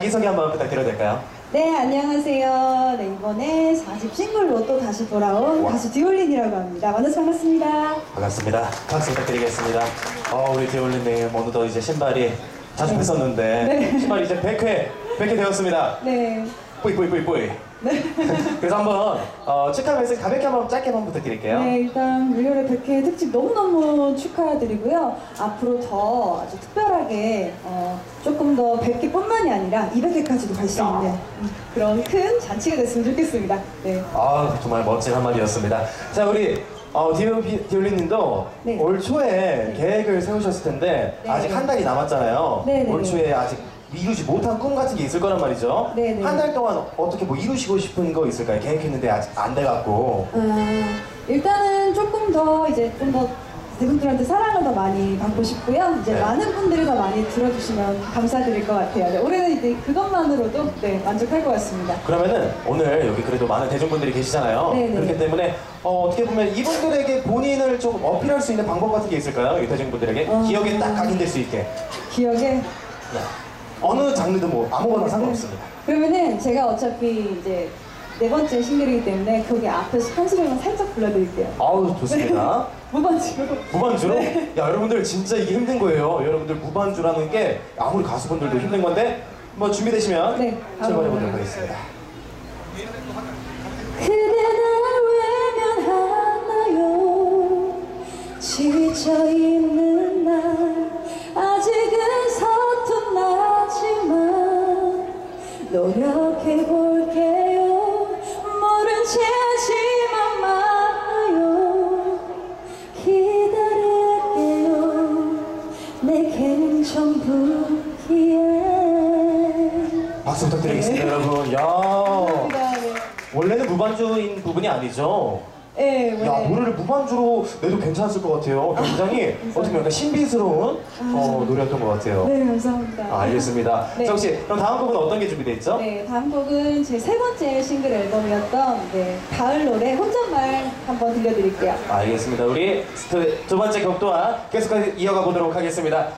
자기소개 한번 부탁드려도 될까요? 네, 안녕하세요. 네, 이번에 4집 싱글로 또 다시 돌아온 가수 디올린이라고 합니다. 만나서 반갑습니다. 반갑습니다. 박수 부탁드리겠습니다. 우리 디올린님 어느덧 이제 신발이 자주 뵀었는데 네. 신발이 이제 100회 되었습니다. 네. 뿌이. 네. 그래서 한번 축하 메시지 가볍게 한번 짧게 한번 부탁드릴게요. 네, 일단 물려의 100회 특집 너무너무 축하드리고요. 앞으로 더 아주 특별하게 조금 더 100개뿐만이 아니라 200개까지도 갈 수 있는 그런 큰 잔치가 됐으면 좋겠습니다. 네. 정말 멋진 한마디였습니다. 자, 우리 디올린님도 네. 올 초에 계획을 세우셨을 텐데 네. 아직 한 달이 남았잖아요. 네, 네, 올 네. 초에 아직 이루지 못한 꿈 같은 게 있을 거란 말이죠. 네, 네. 한 달 동안 어떻게 뭐 이루시고 싶은 거 있을까요? 계획했는데 아직 안 돼갖고. 일단은 조금 더 이제 좀 더 대중들한테 사랑을 더 많이 받고 싶고요. 이제 네. 많은 분들이 더 많이 들어주시면 감사드릴 것 같아요. 네, 올해는 이제 그것만으로도 만족할 것 같습니다. 그러면은 오늘 여기 그래도 많은 대중분들이 계시잖아요. 네, 네. 그렇기 때문에 어떻게 보면 이분들에게 본인을 좀 어필할 수 있는 방법 같은 게 있을까요? 이 대중분들에게 기억에 딱 각인될 수 있게. 기억에 네. 어느 장르든 뭐 아무거나 상관없습니다. 그러면은 제가 어차피 이제 4번째 싱글이기 때문에 거기 앞에서 한 소절만 살짝 불러드릴게요. 좋습니다. 무반주로. 무반주로? 야, 여러분들 진짜 이게 힘든 거예요. 여러분들 무반주라는 게 아무리 가수분들도 힘든 건데 뭐 준비되시면 네, 출발해 보도록 하겠습니다. 그대 날 외면하나요? 지쳐있는 날 아직은 서툰 나지만 노력해볼게요. 모른 채 하지만 말아요. 기다릴게요. 내겐 전부기에. 박수 부탁드리겠습니다, 여러분. 야, 감사합니다. 네. 원래는 무반주인 부분이 아니죠? 네, 야, 네. 노래를 무반주로 내도 괜찮았을 것 같아요. 굉장히 어떻게 보면 약간 신비스러운 노래였던 것 같아요. 네, 감사합니다. 알겠습니다. 네. 자, 혹시 그럼 다음 곡은 어떤 게 준비되어 있죠? 네, 다음 곡은 제 3번째 싱글 앨범이었던 가을 노래 혼잣말 한번 들려드릴게요. 알겠습니다. 우리 두 번째 곡 또한 계속해서 이어가 보도록 하겠습니다.